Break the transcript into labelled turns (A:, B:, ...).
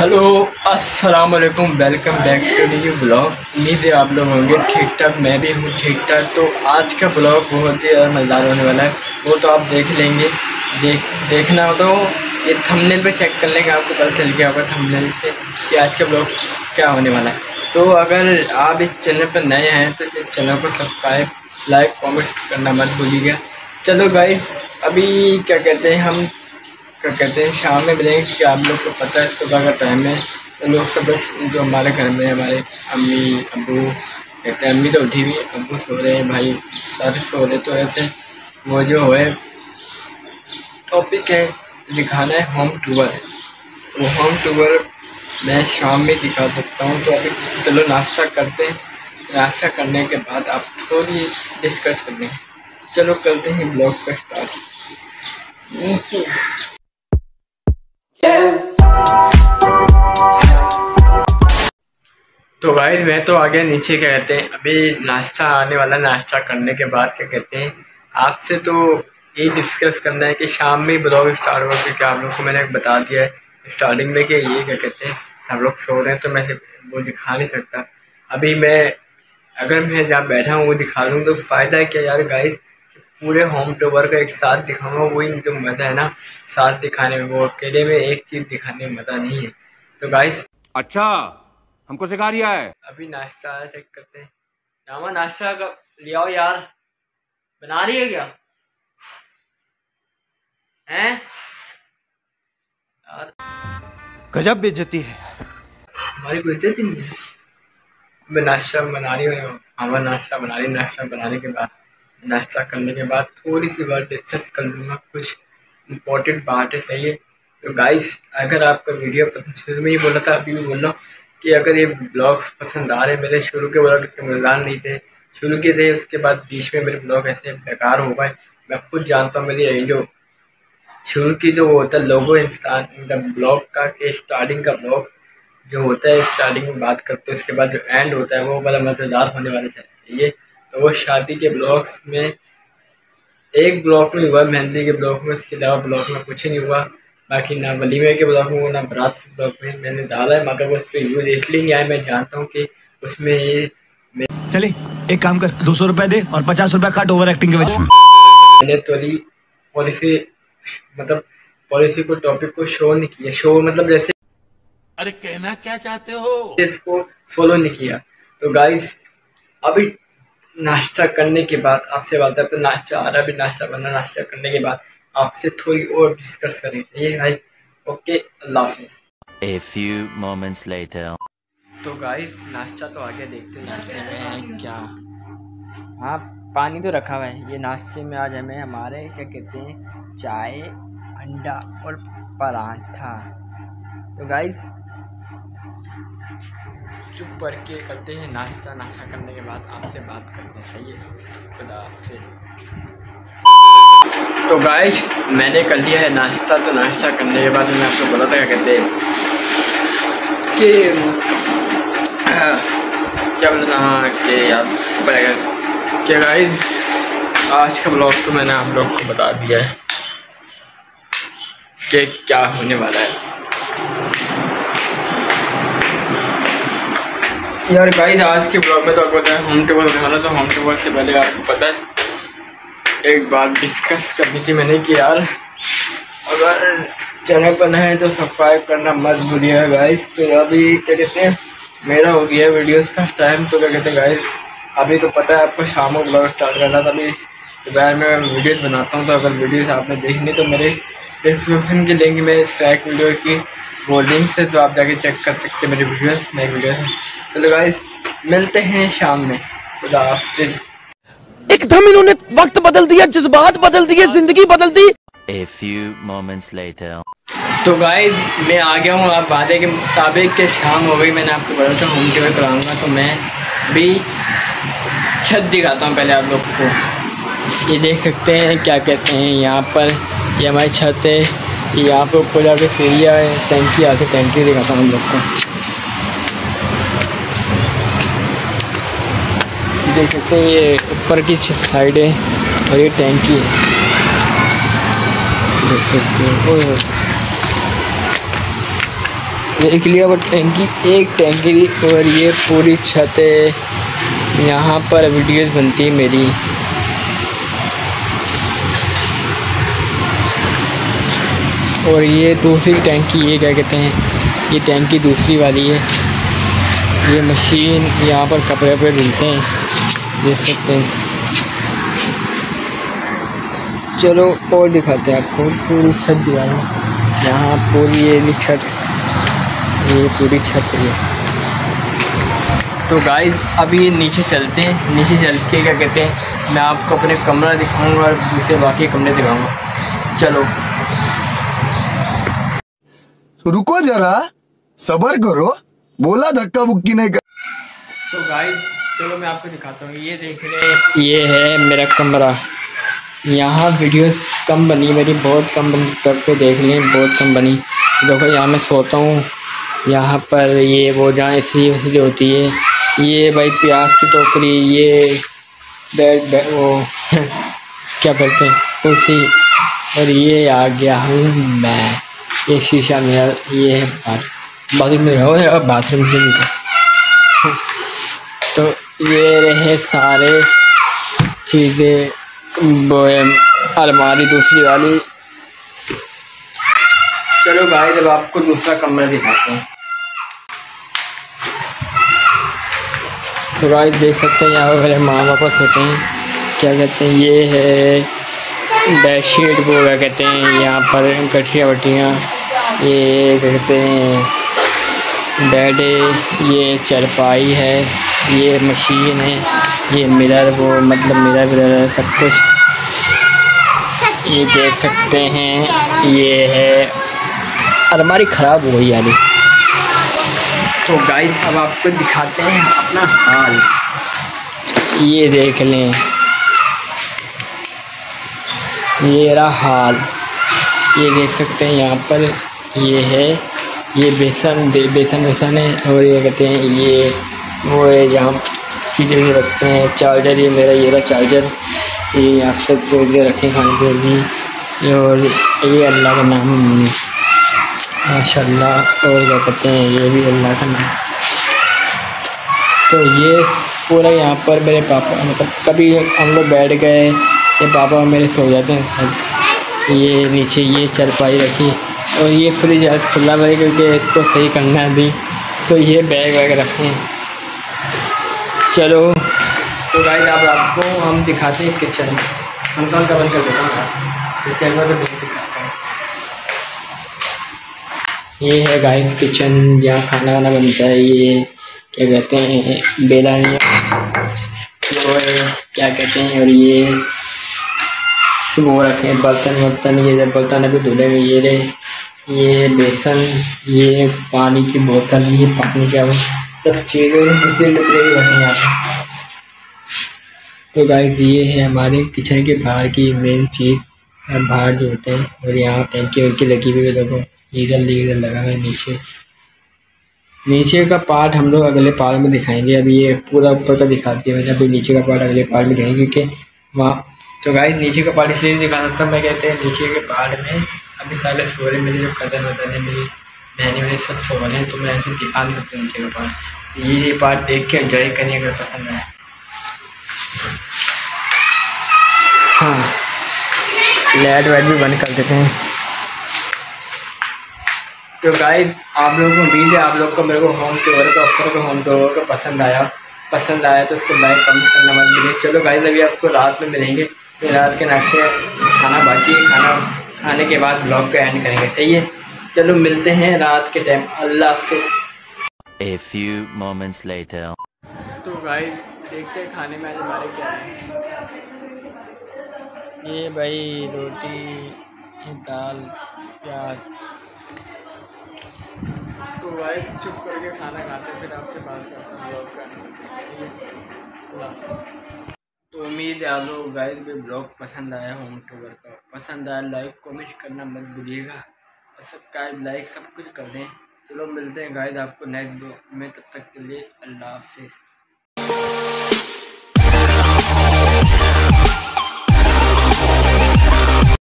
A: Hello अस्सलाम वालेकुम, welcome back to new blog. उम्मीद है आप लोग होंगे ठीक ठाक, मैं भी हूँ ठीक ठाक। तो आज का ब्लॉग बहुत ही मज़ेदार होने वाला है, वो तो आप देख लेंगे। देखना हो तो ये थंबनेल पे चेक कर लेंगे, आपको पता चल गया होगा थंबनेल से कि आज का ब्लॉग क्या होने वाला है। तो अगर आप इस चैनल पर नए हैं तो इस चैनल को सब्सक्राइब, लाइक, कॉमेंट्स करना मत भूलिएगा। चलो गाइस, अभी क्या कहते हैं शाम में मिलेंगे, क्योंकि आप लोग को पता है सुबह का टाइम है। तो लोग सब जो हमारे घर में हमारे अम्मी अब्बू कहते हैं, अम्मी तो उठी हुई, अब्बू सो रहे हैं, भाई सारे सो रहे। तो ऐसे वो जो है टॉपिक है दिखाना है होम टूर। वो होम टूर मैं शाम में दिखा सकता हूँ। तो अभी चलो नाश्ता करते हैं, नाश्ता करने के बाद आप थोड़ी डिस्कस कर लेंगे। चलो करते हैं ब्लॉग का स्टार्ट। तो गाइस मैं तो आ गया नीचे। क्या कहते हैं अभी नाश्ता आने वाला, नाश्ता करने के बाद क्या कहते हैं आपसे तो ये डिस्कस करना है कि शाम में ब्लॉग स्टार्ट होगा, क्योंकि आप लोग को मैंने बता दिया है स्टार्टिंग में कि ये क्या कहते हैं सब लोग सो रहे हैं, तो मैं वो दिखा नहीं सकता। अभी अगर मैं जहाँ बैठा हूँ वो दिखा दूँ तो फ़ायदा है क्या यार गाइस, पूरे होम टूर का एक साथ दिखाऊंगा। वही जो मज़ा है ना साथ दिखाने में, वो अकेले में एक चीज़ दिखाने में मज़ा नहीं है। तो गाइस
B: अच्छा हमको सिखा रिया है।
A: अभी नाश्ता चेक करते हैं। रामा नाश्ता का ले आओ यार, बना रही है क्या? हैं यार
B: गजब बेइज्जती है।
A: हमारी कोई इज्जत ही नहीं है। मैं नाश्ता बना रही हूँ, हमारा नाश्ता बना रही। नाश्ता बनाने के बाद, नाश्ता करने के बाद थोड़ी सी बात डिस्कस कर लूँगा, कुछ इम्पोर्टेंट बात है, सही है। तो गाइस अगर आपका वीडियो पसंद, शुरू में ही बोला था अभी भी बोल रहा हूँ कि अगर ये ब्लॉग्स पसंद आ रहे, मेरे शुरू के ब्लॉग इतने मज़ेदार नहीं थे, शुरू के थे, उसके बाद बीच में मेरे ब्लॉग ऐसे बेकार हो गए। मैं खुद जानता हूँ, मेरी जो शुरू की जो होता है लोगो इंसान ब्लॉग का, कि स्टार्टिंग का ब्लॉग जो होता है, स्टार्टिंग में बात करते हैं, उसके बाद जो एंड होता है वो बड़ा मज़ेदार होने वाला चाहिए। तो वो शादी के ब्लॉग्स में एक ब्लॉग में हुआ, मेहंदी के ब्लॉग में, उसके अलावा ब्लॉग में कुछ नहीं हुआ। बाकी ना वलीमे के ब्लॉग में हुआ, ना बारात के ब्लॉग में मैंने डाला है, मगर वो उस पर यूज इसलिए नहीं आया, मैं जानता हूँ कि उसमें ये
C: चले एक काम कर, 200 रुपए दे और 50 रुपए काट ओवर एक्टिंग के वजह।
A: मैंने थोड़ी पॉलिसी पॉलिसी को, टॉपिक को शो नहीं किया। शो मतलब जैसे
B: अरे कहना क्या चाहते हो,
A: इसको फॉलो नहीं किया। तो गाइस अभी नाश्ता करने के बाद आपसे बात है, तो नाश्ता आ रहा है, अभी नाश्ता करना, नाश्ता करने के बाद आपसे थोड़ी और डिस्कस करेंगे। ये गाइस ओके, अल्लाह हाफिज़।
D: A few moments later.
A: तो गाइस नाश्ता तो आगे देखते हैं नाश्ते में है क्या। हाँ पानी तो रखा हुआ है। ये नाश्ते में आज हमें हमारे क्या कहते हैं चाय, अंडा और पराठा। तो गाइस चुप करके करते हैं नाश्ता। नाश्ता करने के बाद आपसे बात करते हैं, सही है। खुदा हाफिज़। तो गाइस मैंने कर लिया है नाश्ता। तो नाश्ता करने के बाद मैंने आपको बोला था क्या कहते हैं कि क्या बोला था, हाँ कि याद पड़ेगा क्या। गाइस आज का ब्लॉग तो मैंने आप लोग को बता दिया है कि क्या होने वाला है। यार गाइस आज के ब्लॉग में तो आपको पता है होम टूर होने वाला। तो होम टूर से पहले आपको पता है एक बार डिस्कस करनी थी मैंने कि यार अगर चैनल पर नए हैं तो सब्सक्राइब करना मत भूलिएगा गाइस। तो अभी क्या कहते हैं मेरा हो गया वीडियोस का टाइम। तो क्या कहते हैं गाइस अभी तो पता है आपको शाम को ब्लॉग स्टार्ट करना था। अभी दोपहर में मैं वीडियोस बनाता हूँ, तो अगर वीडियोस आपने देखनी तो मेरे डिस्क्रिप्शन के लिंक में स्ट्राइक वीडियो की वो लिंक से, तो आप जाके चेक कर सकते हैं मेरी वीडियोस, नई वीडियोस। चलो गाइस मिलते हैं शाम में। खुदा हाफिज़।
E: एकदम इन्होंने वक्त बदल दिया, जज्बात बदल दिए, जिंदगी बदल दी।
D: A few moments later.
A: तो गाइस मैं आ गया हूँ। आप वादे के मुताबिक के शाम हो गई, मैंने आपको बोला था होम टूर कराऊंगा। तो मैं भी छत दिखाता हूँ पहले आप लोग को। ये देख सकते हैं क्या कहते हैं यहाँ पर, ये हमारी छत है। यहाँ पर ऊपर जाके सीढ़ियाँ है, टैंकी आती, टैंकी दिखाता हूँ हम लोग को। देख सकते हैं ये ऊपर की साइड है और ये टैंकी है, देख सकते हो। देख लिया वो टैंकी, एक टैंकी और ये पूरी छत है। यहाँ पर वीडियोस बनती है मेरी। और ये दूसरी टैंकी, ये क्या कहते हैं, ये टैंकी दूसरी वाली है। ये मशीन यहाँ पर कपड़े पे धुलते हैं, देख सकते हैं। चलो और दिखाते हैं आपको पूरी छत दिखाना। यहाँ पूरी ये छत, ये पूरी छत है। तो गाइस अभी नीचे चलते हैं, नीचे चल के क्या कहते हैं मैं आपको अपने कमरा दिखाऊंगा और दूसरे बाकी कमरे दिखाऊंगा। चलो
F: रुको जरा, सब्र करो, बोला धक्का बुक्की नहीं कर।
A: तो गाइस चलो मैं आपको दिखाता हूँ। ये देख रहे हैं, ये है मेरा कमरा। यहाँ वीडियोस कम बनी मेरी, बहुत कम बनी, करके देख लें, बहुत कम बनी। देखो यहाँ मैं सोता हूँ, यहाँ पर ये वो जहाँ ऐसी जो होती है, ये भाई प्याज की टोकरी, ये बेड वो क्या बोलते हैं कुर्सी, और ये आ गया हूँ मैं। ये शीशा मेरा, ये है बाथरूम में रहो, बाथरूम से निकल। तो ये रहे सारे चीज़ें, वो अलमारी दूसरी वाली। चलो गाइस अब आपको दूसरा कमरा दिखाते हैं। तो गाइस देख सकते हैं यहाँ पर मेरे माँ बाप सोते हैं, क्या कहते हैं, ये है बेडशीट, वो क्या कहते हैं यहाँ पर गठिया वटियाँ, ये क्या कहते हैं बेड है, ये चारपाई है, ये मशीन है, ये मिरर, वो मतलब मिरर सब कुछ ये देख सकते हैं। ये है अलमारी ख़राब हो गई यार। तो गाइस अब आपको दिखाते हैं अपना हाल, ये देख लें, ये रहा हाल, ये देख सकते हैं यहाँ पर। ये है, ये बेसन है, और ये कहते हैं ये वो है जहाँ चीज़ें रखते हैं। चार्जर, ये मेरा ये रहा चार्जर, ये आप सब चीज़ें रखें खाने के लिए। और ये अल्लाह का नाम माशाल्लाह, और क्या कहते हैं ये भी अल्लाह का नाम। तो ये पूरा यहाँ पर मेरे पापा, मतलब कभी हम लोग बैठ गए, ये पापा मेरे सो जाते हैं। ये नीचे ये चारपाई रखी, और ये फ्रिज आज खुला मेरे क्योंकि इसको सही करना है अभी। तो ये बैग वैग रखे हैं। चलो तो गाइस अब आपको हम दिखाते हैं किचन। हम कौन का बंद कर देता हूँ, इस कैमरा को देख सकते हैं। ये है गाइस किचन, जहाँ खाना वाना बनता है। ये क्या कहते हैं बेला नहीं वो है, क्या कहते हैं, और ये वो रखे हैं बर्तन, ये जब बर्तन अभी धुलेंगे। ये रहे, ये बेसन, ये पानी की बोतल, ये पानी का सब चीज़ें दूसरे टुकड़े भी रखे हैं यहाँ पर। तो गाइस ये है हमारे किचन के बाहर की मेन चीज़, बाहर जो होते हैं। और यहाँ टैंकी वैंकी लगी हुई है, देखो इधर लगा हुआ है। नीचे का पार्ट हम लोग अगले पार्ट में दिखाएंगे। अभी ये पूरा ऊपर का दिखाती है मैंने, अभी नीचे का पार्ट अगले पार्ट में दिखाएंगे क्योंकि वहाँ। तो गाइस नीचे का पार्ट इसलिए दिखा सकता हूँ मैं, कहते हैं नीचे के पार्ट में अभी सारे सो रहे, मेरे जो कज़न वज़न है, मेरी बहनें वहनें सब सो रहे हैं, तो मैं ऐसे दिखा नहीं सकता नीचे का पार्ट। तो ये पार्ट देख के एंजॉय करिए अगर पसंद आए। हाँ लाइट वाइट भी बंद कर देते हैं। तो गाइस आप लोगों को उम्मीद है आप लोग को मेरे को होम टूर का ऊपर का होम टूर का पसंद आया तो उसको लाइक कमेंट करना मत भूलिए। चलो गाइस अभी आपको रात में मिलेंगे, तो रात के नाश्ते खाना बाकी है, खाना खाने के बाद ब्लॉग को एंड करेंगे, सही है। चलो मिलते हैं रात के टाइम, अल्लाह हाफिज़।
D: A few moments later.
A: तो गाइस देखते हैं खाने में आज हमारे क्या है। ये भाई रोटी, दाल, प्याज। तो भाई चुप करके खाना खाते हैं, फिर आपसे बात करता हूँ ब्लॉग का। तो उम्मीद है आप लोग गाइस भी ब्लॉग पसंद आया, होम टूर का पसंद आया, लाइक कमेंट करना मत भूलिएगा, और सब्सक्राइब लाइक सब कुछ कर दें। चलो मिलते हैं गाइस आपको नेक्स्ट ब्लॉग में, तब तक के लिए अल्लाह हाफिज़।